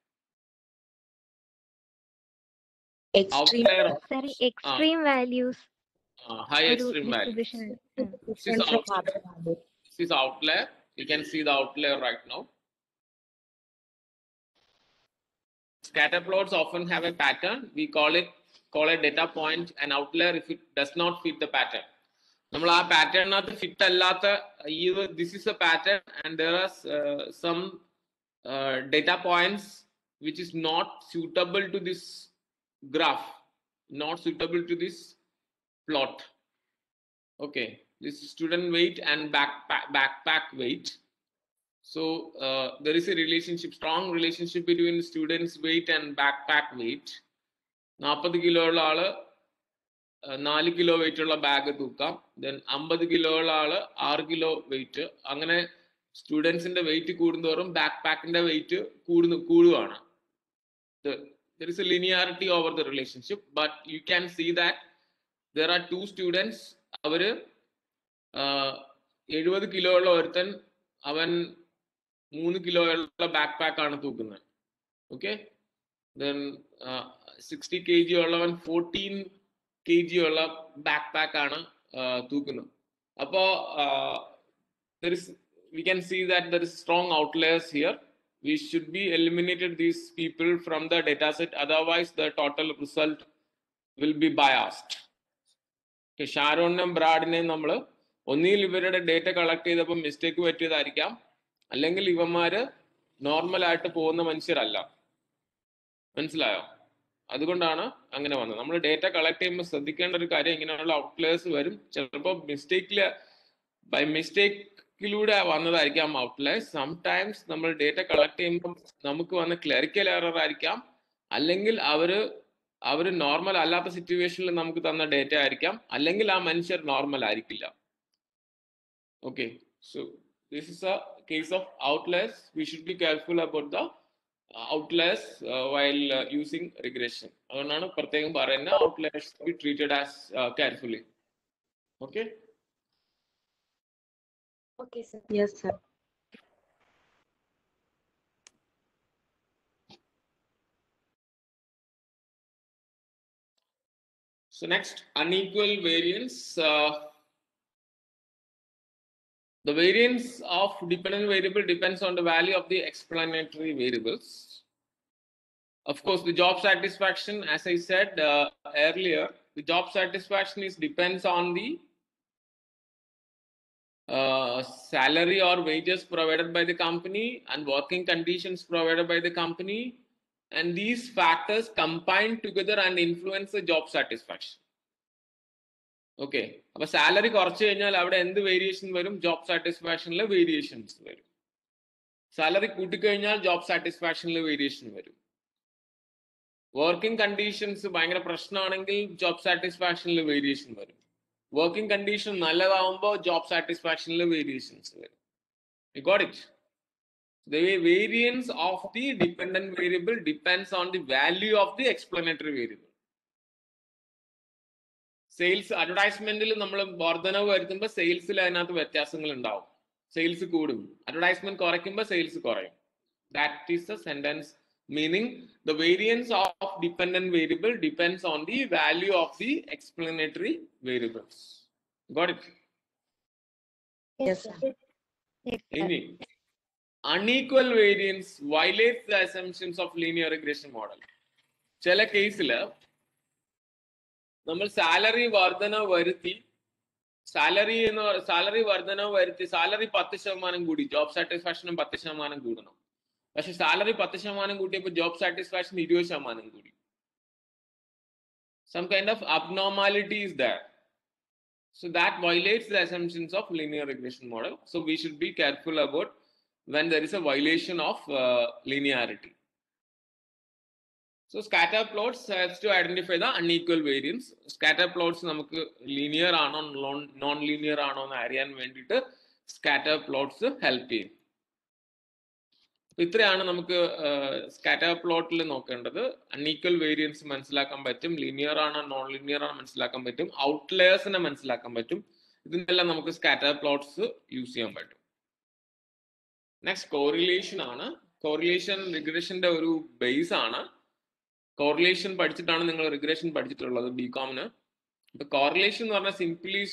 Extreme Outlier, Sorry, uh, extreme values uh, high ഒരു extreme values. distribution ഉണ്ട്. ഉം. This is different from outlier. other values. This is outlier. You can see the outlier right now. Scatter plots often have a pattern. We call it call a data point an outlier if it does not fit the pattern. നമ്മൾ ആ പാറ്റേണിനകത്ത് fit അല്ലാത്ത ഈ this is a pattern and there are some data points which is not suitable to this graph, not suitable to this plot. Okay, this student weight and backpack backpack weight. So uh, there is a relationship, strong relationship between students weight and backpack weight. നാൽപ്പത് kilo ഉള്ള ആള് നാല് kilo weight ഉള്ള bag തൂക്കാം, then അമ്പത് kilo ഉള്ള ആള് ആറ് കിലോ വെയിറ്റ്. അങ്ങനെ സ്റ്റുഡൻസിന്റെ വെയിറ്റ് കൂടുന്തോറും ബാക്ക് പാക്കിന്റെ വെയിറ്റ് കൂടുന്നു കൂടുകയാണ്. There is a linearity over the relationship, but you can see that there are two students. അവര് എഴുപത് കിലോ ഉള്ള ഒരുത്തൻ അവൻ മൂന്ന് കിലോ ഉള്ള ബാക്ക് പാക്ക് ആണ് തൂക്കുന്നത്. Okay, then sixty K G ഉള്ളവൻ ഫോർട്ടീൻ കെ ജി ഉള്ള ബാക്ക് പാക്ക് ആണ് തൂക്കുന്നത്. അപ്പോ there is we can see that there is strong outliers here. We should be eliminated these people from the data set, otherwise the total result will be biased. Okay, ഷാരോണിനും ബ്രാഡിനെയും നമ്മൾ ഒന്നിൽ ഇവരുടെ data collect ചെയ്തപ്പോൾ mistake പറ്റിയതായിരിക്കാം, അല്ലെങ്കിൽ ഇവന്മാര് normal ആയിട്ട് പോകുന്ന മനുഷ്യരല്ല. മനസ്സിലായോ? അതുകൊണ്ടാണ് അങ്ങനെ വന്നത്. നമ്മൾ ഡേറ്റ കളക്ട് ചെയ്യുമ്പോൾ ശ്രദ്ധിക്കേണ്ട ഒരു കാര്യം, ഇങ്ങനെയുള്ള ഔട്ട്ലേഴ്സ് വരും. ചിലപ്പോൾ മിസ്റ്റേക്കില് ബൈ മിസ്റ്റേക്കിലൂടെ വന്നതായിരിക്കാം ഔട്ട്ലേഴ്സ്. സംടൈംസ് നമ്മൾ ഡേറ്റ കളക്ട് ചെയ്യുമ്പോൾ നമുക്ക് വന്ന ക്ലറിക്കൽ എറർ ആയിരിക്കാം, അല്ലെങ്കിൽ അവര് അവര് നോർമൽ അല്ലാത്ത സിറ്റുവേഷനിൽ നമുക്ക് തന്ന ഡേറ്റ ആയിരിക്കാം, അല്ലെങ്കിൽ ആ മനുഷ്യർ നോർമൽ ആയിരിക്കില്ല. Okay, so this is a case of outliers. We should be careful about the outliers uh, while uh, using regression. അതുകൊണ്ടാണ് പ്രത്യേകം പറയുന്നത് outliers to be treated as uh, carefully. Okay. Okay, sir. Yes, sir. So next, unequal variance. Uh, the variance of dependent variable depends on the value of the explanatory variables. Of course, the job satisfaction, as I said uh, earlier, the job satisfaction is depends on the uh, salary or wages provided by the company and working conditions provided by the company, and these factors combine together and influence the job satisfaction. Okay, അപ്പോൾ salary കുറച്ച് കഴിഞ്ഞാൽ അവിടെ എന്ത് variation വരും? Job സാറ്റിസ്ഫാക്ഷനിൽ variations വരും. Salary കൂട്ടിക്കഴിഞ്ഞാൽ job സാറ്റിസ്ഫാക്ഷനിൽ വേരിയേഷൻ വരും. വർക്കിംഗ് കണ്ടീഷൻസ് ഭയങ്കര പ്രശ്നമാണെങ്കിൽ ജോബ് സാറ്റിസ്ഫാക്ഷനിൽ വേരിയേഷൻ വരും. വർക്കിംഗ് കണ്ടീഷൻ നല്ലതാവുമ്പോൾ ജോബ് സാറ്റിസ്ഫാക്ഷനിൽ വേരിയേഷൻസ് വരും. You got it? The variance of the dependent variable depends on the value of the explanatory variable. Sales അഡ്വർടൈസ്മെന്റിൽ നമ്മൾ വർധനവ് വരുത്തുമ്പോൾ സെയിൽസിൽ അതിനകത്ത് വ്യത്യാസങ്ങൾ ഉണ്ടാവും. സെയിൽസ് കൂടും. അഡ്വർടൈസ്മെന്റ് കുറയ്ക്കുമ്പോൾ സെയിൽസ് കുറയും. That is the sentence. Meaning the variance of dependent variable depends on the value of the explanatory variables. Got it? Yes, sir. Yes, sir. Any unequal variance violates the assumptions of linear regression model. ചില കേസില് നമ്മൾ salary വർധന വരുത്തി salary എന്ന് salary വർധന വരുത്തി salary പത്ത് ശതമാനം കൂടി, ജോബ് സാറ്റിസ്ഫാക്ഷനും പത്ത് ശതമാനം കൂടണം. പക്ഷെ സാലറി പത്ത് ശതമാനം കൂട്ടിയപ്പോൾ ജോബ് സാറ്റിസ്ഫാക്ഷൻ ഇരുപത് ശതമാനം കൂടി. Some kind of abnormality is there. So that violates the assumptions of linear regression model. So we should be careful about when there is a violation of uh, linearity. So scatter plots helps to identify the unequal variance. Scatter plots നമുക്ക് linear ആണോ non linear ആണോ എന്ന് അറിയാൻ വേണ്ടിയിട്ട് scatter plots help ചെയ്യും. ഇത്രയാണ് നമുക്ക് scatter പ്ലോട്ടിൽ നോക്കേണ്ടത്. അൺഈക്വൽ വേരിയൻസ് മനസ്സിലാക്കാൻ പറ്റും, ലിനിയർ ആണോ നോൺ ലിനിയർ ആണോ മനസ്സിലാക്കാൻ പറ്റും, ഔട്ട്ലെയേഴ്സിനെ മനസ്സിലാക്കാൻ പറ്റും. ഇതിനെല്ലാം നമുക്ക് സ്കാറ്റർ പ്ലോട്ട്സ് യൂസ് ചെയ്യാൻ പറ്റും. നെക്സ്റ്റ് കോറിലേഷൻ ആണ്. കോറിലേഷൻ റിഗ്രഷന്റെ ഒരു ബേസ് ആണ്. കോറിലേഷൻ പഠിച്ചിട്ടാണ് നിങ്ങൾ റിഗ്രഷൻ പഠിച്ചിട്ടുള്ളത് ബികോമിന്. ഇപ്പൊ കോറിലേഷൻ എന്ന് പറഞ്ഞാൽ സിംപ്ലി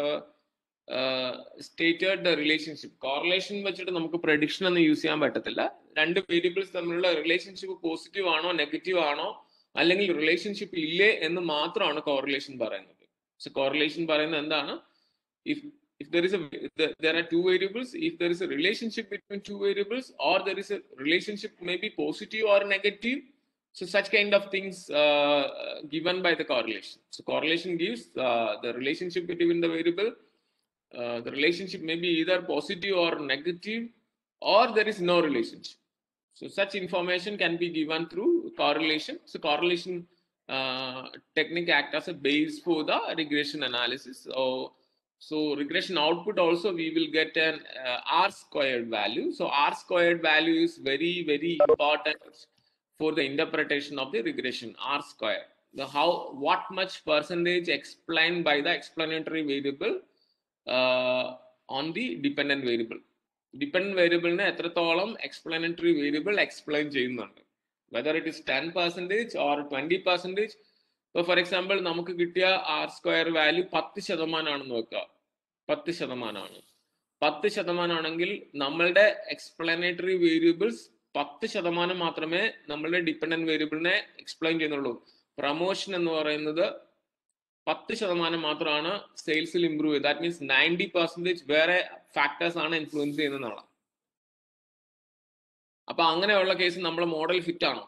സ്റ്റേറ്റഡ് റിലേഷൻഷിപ്പ്. കോറിലേഷൻ വെച്ചിട്ട് നമുക്ക് പ്രഡിക്ഷൻ ഒന്നും യൂസ് ചെയ്യാൻ പറ്റത്തില്ല. രണ്ട് വേരിയബിൾസ് തമ്മിലുള്ള റിലേഷൻഷിപ്പ് പോസിറ്റീവ് ആണോ നെഗറ്റീവ് ആണോ അല്ലെങ്കിൽ റിലേഷൻഷിപ്പ് ഇല്ലേ എന്ന് മാത്രമാണ് കോറിലേഷൻ പറയുന്നത്. സോ കോറിലേഷൻ പറയുന്നത് എന്താണ്? If if there is a there are two variables, if there is a relationship between two variables, or there is a relationship maybe positive or negative, so such kind of things uh, given by the correlation. So correlation gives uh, the relationship between the variable. Uh, the relationship may be either positive or negative, or there is no relationship. So such information can be given through correlation. So correlation uh, technique acts as a base for the regression analysis. So So regression output also we will get an uh, R squared value. So R squared value is very, very important for the interpretation of the regression, R square. The how, what much percentage explained by the explanatory variable uh, on the dependent variable. Dependent variable ne എത്രത്തോളം explanatory variable explain ചെയ്യുന്നുണ്ട്. Whether it is ten percentage or twenty percentage. So for example, നമുക്ക് കിട്ടിയ R square value പത്ത് ശതമാനമാണെന്ന് വെക്കുക. പത്ത് ശതമാനമാണ്. പത്ത് ശതമാനമാണെങ്കിൽ നമ്മളുടെ എക്സ്പ്ലനേറ്ററി വേരിയബിൾസ് പത്ത് ശതമാനം മാത്രമേ നമ്മളുടെ ഡിപ്പെൻഡന്റ് വേരിയബിളിനെ എക്സ്പ്ലെയിൻ ചെയ്യുന്നുള്ളൂ. പ്രൊമോഷൻ എന്ന് പറയുന്നത് പത്ത് ശതമാനം മാത്രമാണ് സെയിൽസിൽ ഇംപ്രൂവ് ചെയ്ത്. ദാറ്റ് മീൻസ് നയൻറ്റി പെർസെന്റേജ് വേറെ ഫാക്ടേഴ്സ് ആണ് ഇൻഫ്ലുവൻസ് ചെയ്യുന്നതാണ്. അപ്പൊ അങ്ങനെയുള്ള കേസ് നമ്മളെ മോഡൽ ഫിറ്റ് ആണോ?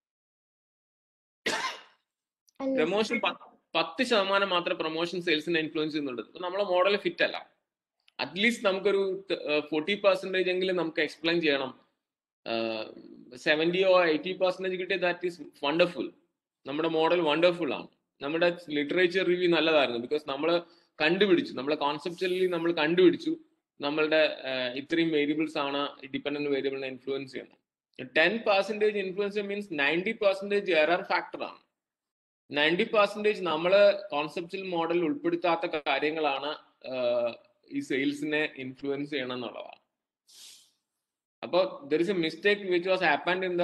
പ്രൊമോഷൻ പത്ത് ശതമാനം മാത്രമേ പ്രൊമോഷൻ സെയിൽസിനെ ഇൻഫ്ലുവൻസ് ചെയ്യുന്നുള്ളൂ. അപ്പൊ നമ്മളെ മോഡൽ ഫിറ്റ് അല്ല. അറ്റ്ലീസ്റ്റ് നമുക്കൊരു ഫോർട്ടി പെർസെന്റേജ് എങ്കിലും നമുക്ക് എക്സ്പ്ലെയിൻ ചെയ്യണം. സെവന്റിയോ എയ്റ്റി പെർസെന്റേജ് കിട്ടിയ ദാറ്റ് ഈസ് വണ്ടർഫുൾ. നമ്മുടെ മോഡൽ വണ്ടർഫുൾ ആണ്. നമ്മുടെ ലിറ്ററേച്ചർ റിവ്യൂ നല്ലതായിരുന്നു. ബിക്കോസ് നമ്മൾ കണ്ടുപിടിച്ചു, നമ്മളെ കോൺസെപ്ച്വലി നമ്മൾ കണ്ടുപിടിച്ചു നമ്മളുടെ ഇത്രയും വേരിയബിൾസ് ആണ് ഡിപ്പെൻഡന്റ് വേരിയബിളിനെ ഇൻഫ്ലുവൻസ് ചെയ്യുന്നത്. Ten percentage influence means ninety percentage error factor ആണ്. നയൻറ്റി പെർസെന്റേജ് നമ്മള് കോൺസെപ്ച്വൽ മോഡൽ ഉൾപ്പെടുത്താത്ത കാര്യങ്ങളാണ് ഈ സെയിൽസിനെ ഇൻഫ്ലുവൻസ് ചെയ്യണം എന്നുള്ളതാണ്. അപ്പോൾ there is a mistake which was happened in the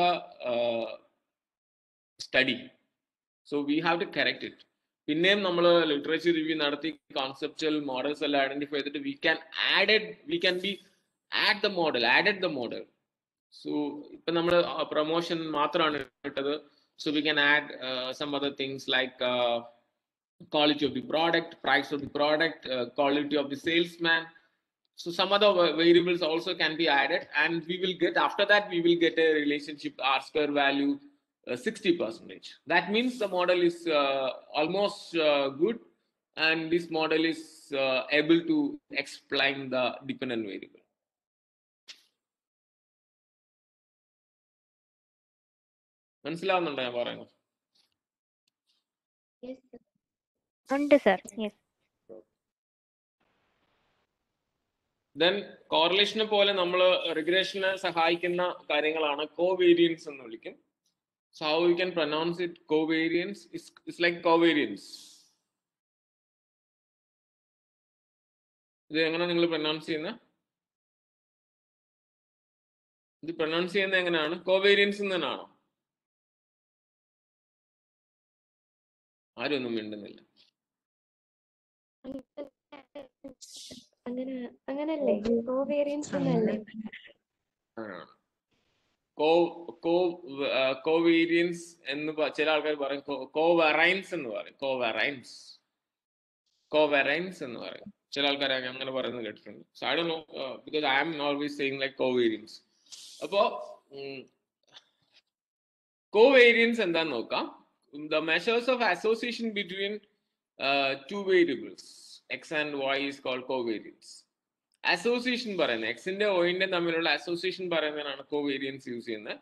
study. So we have to correct it. പിന്നെയും നമ്മൾ ലിറ്ററേച്ചർ റിവ്യൂ നടത്തി കോൺസെപ്ച്വൽ മോഡൽസ് എല്ലാം ഐഡന്റിഫൈ ചെയ്തിട്ട് we can added we can be add the model added the model. So ഇപ്പൊ നമ്മൾ promotion മാത്രമാണ് ഇട്ടത്. So we can add uh, some other things like uh, quality of the product, price of the product, uh, quality of the salesman. So some other variables also can be added, and we will get, after that we will get a relationship R square value uh, sixty percent. That means the model is uh, almost uh, good, and this model is uh, able to explain the dependent variable. മനസ്സിലാവുന്നുണ്ടോ ഞാൻ പറയുന്നത്? ഉണ്ട് sir. Yes. Then കോറിലേഷനെ പോലെ നമ്മൾ റിഗ്രഷനെ സഹായിക്കുന്ന കാര്യങ്ങളാണ് covariance എന്ന് വിളിക്കും. So how you can pronounce it? Covariance is like covariance. ഇത് എങ്ങനെ നിങ്ങൾ പ്രൊനൗൺസ് ചെയ്യുന്നത്? ഇത് പ്രൊനൗൺസ് ചെയ്യുന്നത് എങ്ങനെയാണ്? കോവേരിയൻസ് തന്നെയാണോ? ആരും ഒന്നും മിണ്ടുന്നില്ല. അങ്ങനെ അങ്ങനല്ലേ? കോവേരിയൻസ് എന്നല്ലേ? കോവേരിയൻസ് എന്ന് ചില ആൾക്കാർ പറയും. കോവറൈൻസ് എന്ന് പറയും. കോവറൈൻസ് കോവറൈൻസ് എന്ന് പറയും. ചില ആൾക്കാർ അങ്ങനെ പറയുന്നത് കേട്ടിട്ടുണ്ട്. So I don't know because I am always saying like covariance. അപ്പോ കോവേരിയൻസ് എന്താന്ന് നോക്കാം. The measures of association between uh, two variables x and y is called covariance. Association പറയുന്നത് x ന്റെ y ന്റെ തമ്മിലുള്ള association പറയുന്നതാണ് covariance യൂസ് ചെയ്യുന്നത്.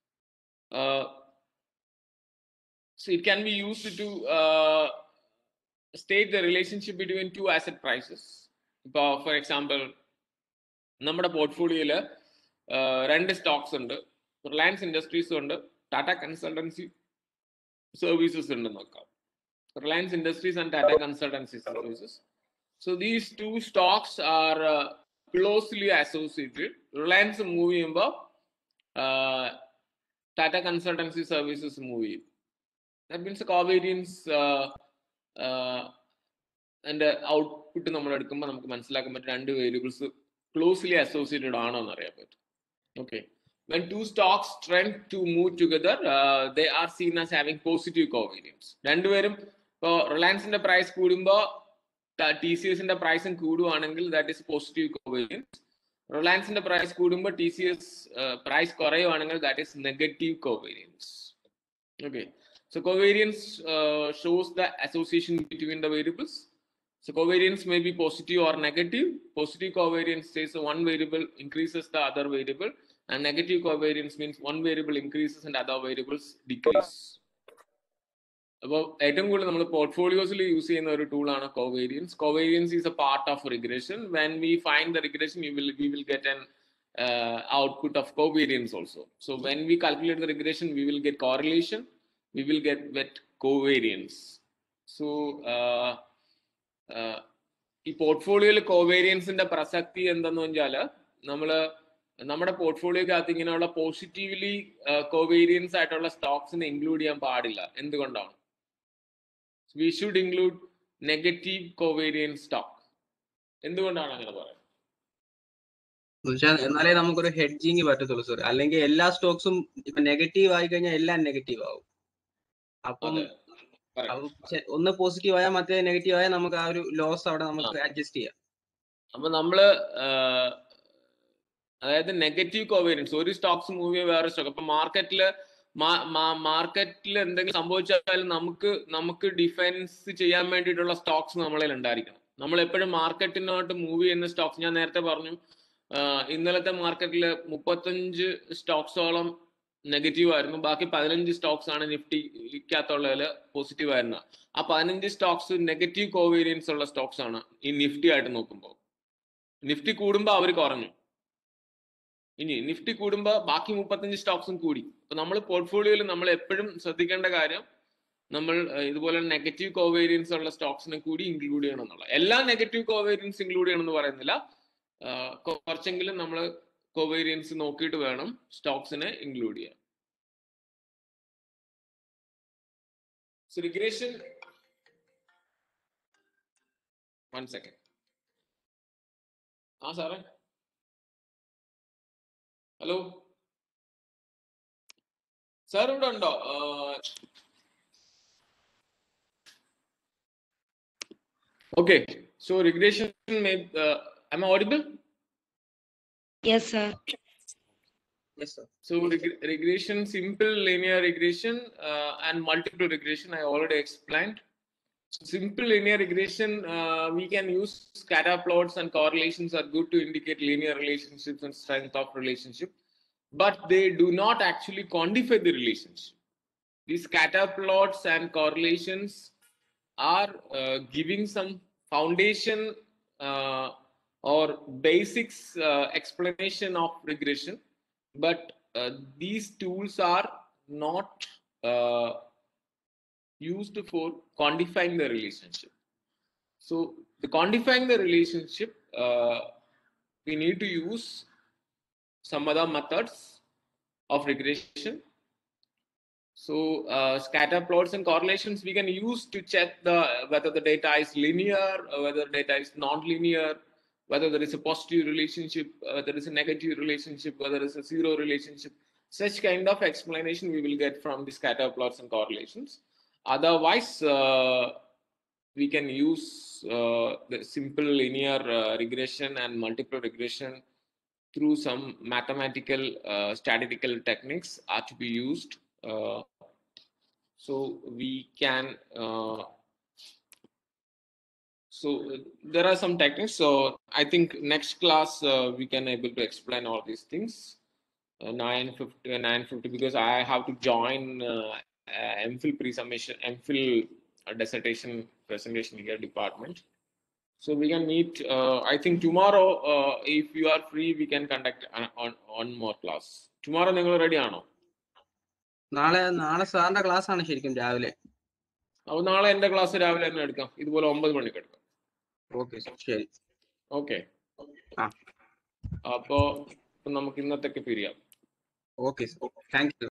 So it can be used to uh, state the relationship between two asset prices. ഇപ്പോൾ for example നമ്മുടെ പോർട്ട്ഫോളിയോയില് രണ്ട് Stokes ഉണ്ട്, റിലയൻസ് ഇൻഡസ്ട്രീസും ഉണ്ട്, ടാറ്റ കൺസൾട്ടൻസി സർവീസസ് ഉണ്ട് നോക്കാം. Reliance Industries and Tata Consultancy Services. So these two stocks are uh, closely associated. Reliance moving about uh, Tata Consultancy Services moving. That means the covariance uh, uh, and the output നമ്മൾ എടുക്കുമ്പോൾ നമുക്ക് മനസ്സിലാക്കാൻ പറ്റും രണ്ട് variables closely associated ആണോ എന്ന് അറിയാൻ പറ്റും. Okay. When two stocks trend to move together, uh, they are seen as having positive covariance. രണ്ടുപേരും ഇപ്പോൾ റിലയൻസിന്റെ പ്രൈസ് കൂടുമ്പോൾ ടി സി എസിന്റെ പ്രൈസും കൂടുവാണെങ്കിൽ ദാറ്റ് ഇസ് പോസിറ്റീവ് കോവേരിയൻസ്. റിലയൻസിന്റെ പ്രൈസ് കൂടുമ്പോൾ ടി സി എസ് പ്രൈസ് കുറയുവാണെങ്കിൽ that is negative covariance. Okay, so covariance shows the association between the variables. So covariance may be positive or negative. Positive covariance says one variable increases the other variable, and negative covariance means one variable increases and other variables decrease. അപ്പോൾ ഏറ്റവും കൂടുതൽ നമ്മൾ പോർട്ട്ഫോളിയോസിൽ use ചെയ്യുന്ന ഒരു ടൂളാണ് covariance. Covariance is a part of regression. When we find the regression you will we will get an output of covariance also. So when we calculate the regression we will get correlation, we will get what covariance. So ഈ പോർട്ട്ഫോളിയോയിൽ കോവേരിയൻസിന്റെ പ്രസക്തി എന്തെന്ന് വെച്ചാൽ നമ്മള് നമ്മുടെ പോർട്ട്ഫോളിയോക്കകത്ത് ഇങ്ങനെയുള്ള positively covariance ആയിട്ടുള്ള സ്റ്റോക്സിനെ include ചെയ്യാൻ പാടില്ല. എന്തുകൊണ്ടാണ്? We should include negative covariance stock. എന്തുകൊണ്ടാണ് അങ്ങനെ പറയുന്നത്? എന്നാലേ നമുക്കൊരു ഹെഡ്ജിങ് പറ്റത്തുള്ളൂ സർ. അല്ലെങ്കിൽ എല്ലാ സ്റ്റോക്സും ഇപ്പൊ നെഗറ്റീവ് ആയി കഴിഞ്ഞാൽ എല്ലാം നെഗറ്റീവ് ആവും. അപ്പം ഒന്ന് പോസിറ്റീവ് ആയാൽ മറ്റേ നെഗറ്റീവ് ആയാൽ നമുക്ക് ആ ഒരു ലോസ് അവിടെ നമുക്ക് അഡ്ജസ്റ്റ് ചെയ്യാം. അപ്പൊ നമ്മള് അതായത് നെഗറ്റീവ് കോവേരിയൻസ്, ഒരു സ്റ്റോക്സ് മൂവ് ചെയ്യുക വേറെ സ്റ്റോക്ക്. അപ്പൊ മാർക്കറ്റില് മാർക്കറ്റിൽ എന്തെങ്കിലും സംഭവിച്ചാലും നമുക്ക് നമുക്ക് ഡിഫെൻസ് ചെയ്യാൻ വേണ്ടിയിട്ടുള്ള സ്റ്റോക്സ് നമ്മളിൽ ഉണ്ടായിരിക്കണം. നമ്മൾ എപ്പോഴും മാർക്കറ്റിനോട്ട് മൂവ് ചെയ്യുന്ന സ്റ്റോക്സ്, ഞാൻ നേരത്തെ പറഞ്ഞു ഇന്നലത്തെ മാർക്കറ്റിൽ മുപ്പത്തഞ്ച് സ്റ്റോക്സോളം നെഗറ്റീവ് ആയിരുന്നു, ബാക്കി പതിനഞ്ച് സ്റ്റോക്സ് ആണ് നിഫ്റ്റിക്കകത്തുള്ളതിൽ പോസിറ്റീവ് ആയിരുന്നത്. ആ പതിനഞ്ച് സ്റ്റോക്സ് നെഗറ്റീവ് കോവേരിയൻസ് ഉള്ള സ്റ്റോക്സ് ആണ് ഈ നിഫ്റ്റി ആയിട്ട് നോക്കുമ്പോൾ. നിഫ്റ്റി കൂടുമ്പോൾ അവർ കുറഞ്ഞു, ഇനി നിഫ്റ്റി കൂടുമ്പോൾ ബാക്കി മുപ്പത്തഞ്ച് സ്റ്റോക്സും കൂടി. അപ്പൊ നമ്മൾ പോർട്ട്ഫോളിയോയിൽ നമ്മൾ എപ്പോഴും ശ്രദ്ധിക്കേണ്ട കാര്യം നമ്മൾ ഇതുപോലെ നെഗറ്റീവ് കോവേരിയൻസ് ഉള്ള സ്റ്റോക്സിനെ കൂടി ഇൻക്ലൂഡ് ചെയ്യണം എന്നുള്ള. എല്ലാ നെഗറ്റീവ് കോവേരിയൻസ് ഇൻക്ലൂഡ് ചെയ്യണം എന്ന് പറയുന്നില്ല, കുറച്ചെങ്കിലും നമ്മൾ കോവേരിയൻസ് നോക്കിയിട്ട് വേണം സ്റ്റോക്സിനെ ഇൻക്ലൂഡ് ചെയ്യാൻ. So regression, one second. ആ സാറേ, ഹലോ സാർ ഇവിടെ ഉണ്ടോ? Okay, so regression may uh, am I audible? Yes, sir. Yes, sir. So reg regression, simple linear regression uh, and multiple regression I already explained. So simple linear regression, uh, we can use scatter plots, and correlations are good to indicate linear relationships and strength of relationship, but they do not actually quantify the relationship. These scatter plots and correlations are uh, giving some foundation uh, or basics uh, explanation of regression, but uh, these tools are not uh, used for quantifying the relationship. So the quantifying the relationship, uh, we need to use some other methods of regression. So uh, scatter plots and correlations we can use to check the whether the data is linear or whether data is non-linear, whether there is a positive relationship, whether there is a negative relationship, whether there is a zero relationship. Such kind of explanation we will get from the scatter plots and correlations. Otherwise, uh, we can use uh, the simple linear uh, regression and multiple regression through some mathematical uh, statistical techniques are to be used. Uh, so we can uh, so there are some techniques. So I think next class uh, we can able to explain all these things. uh, nine fifty uh, nine fifty because I have to join uh, uh, MPhil pre-submission MPhil uh, dissertation presentation here department. So we can meet uh, I think tomorrow uh, if you are free we can conduct on on one more class. Tomorrow നിങ്ങൾ ready ആണോ? നാളെ നാളെ സാറിന്റെ class ആണ് ശരിക്കും രാവിലെ. അപ്പോൾ നാളെ എന്റെ ക്ലാസ് രാവിലെ തന്നെ എടുക്കാം, ഇതുപോലെ ഒമ്പത് മണിക്ക് എടുക്കാം. ഓക്കെ ശരി. ഓക്കെ, ആ അപ്പോ നമുക്ക് ഇന്നത്തേക്ക് പിരിയാം. Okay thank you.